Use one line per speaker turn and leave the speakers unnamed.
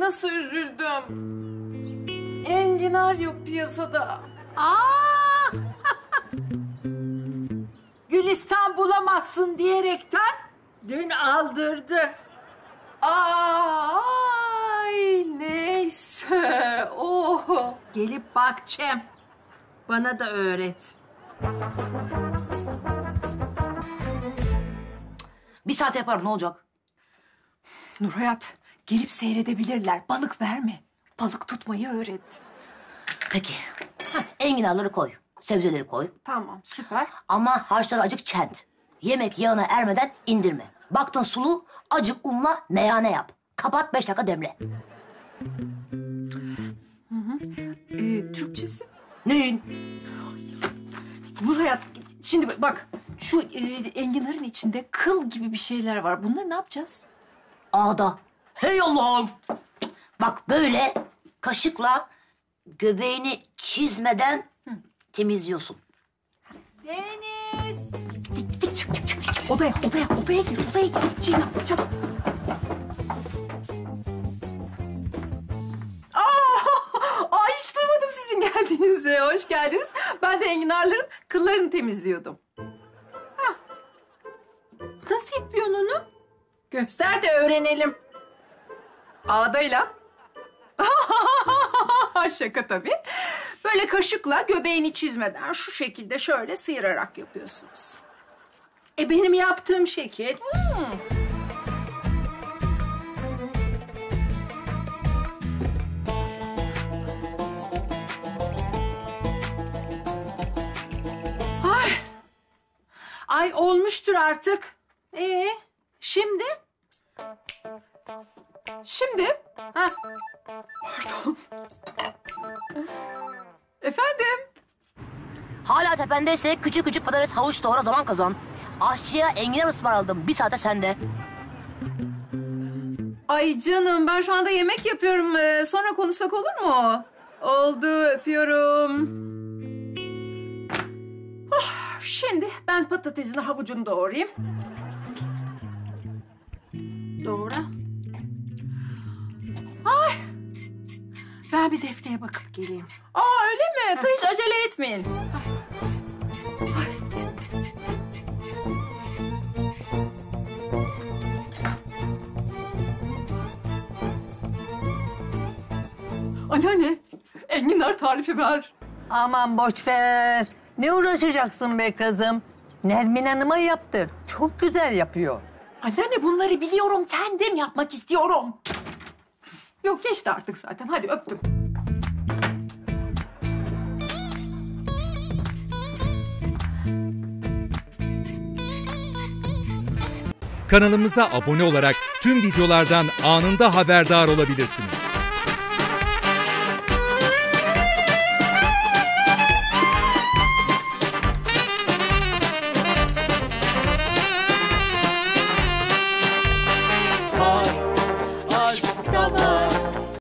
nasıl üzüldüm. Enginar yok piyasada.
Gülistan bulamazsın diyerekten dün aldırdı.
Ay neyse. Oh.
Gelip bak Cem. Bana da öğret.
Bir saat yaparım, ne olacak?
Nurhayat, gelip seyredebilirler. Balık verme. Balık tutmayı öğret.
Peki. Enginarları koy. Sebzeleri koy.
Tamam, süper.
Ama harçları acık çent. Yemek yağına ermeden indirme. Baktın sulu, acık unla meyhane yap. Kapat, 5 dakika demle.
Türkçesi?
Neyin?
Nurhayat, şimdi bak. Şu enginarın içinde kıl gibi bir şeyler var. Bunları ne yapacağız?
Ağda. Hey Allah'ım. Bak böyle kaşıkla göbeğini çizmeden temizliyorsun.
Deniz!
Dik, çık. Odaya gir. Cina, çabuk. Hiç duymadım sizin geldiğinizi. Hoş geldiniz. Ben de enginarların kıllarını temizliyordum.
Nasıl yapıyorsun onu? Göster de öğrenelim.
Ağdayla. Şaka tabii. Böyle kaşıkla göbeğini çizmeden şu şekilde şöyle sıyırarak yapıyorsunuz.
Benim yaptığım şekil. Ay olmuştur artık. Şimdi?
Pardon. Efendim?
Hala tependeyse küçük patates havuç doğra, zaman kazan. Aşçıya enginar ısmarladım. 1 saate sende.
Ay canım, ben şu anda yemek yapıyorum. Sonra konuşsak olur mu? Oldu, öpüyorum. Şimdi ben patatesini havucunu doğrayayım.
Doğru. Ben bir deftere bakıp geleyim.
Öyle mi? Hiç acele etmeyin. Anneanne, enginar tarifi ver.
Aman boş ver. Ne uğraşacaksın be kızım? Nermin Hanım'a yaptır. Çok güzel yapıyor.
Anneanne, bunları biliyorum, kendim yapmak istiyorum. Yok, geçti artık zaten. Hadi öptüm.
Kanalımıza abone olarak tüm videolardan anında haberdar olabilirsiniz.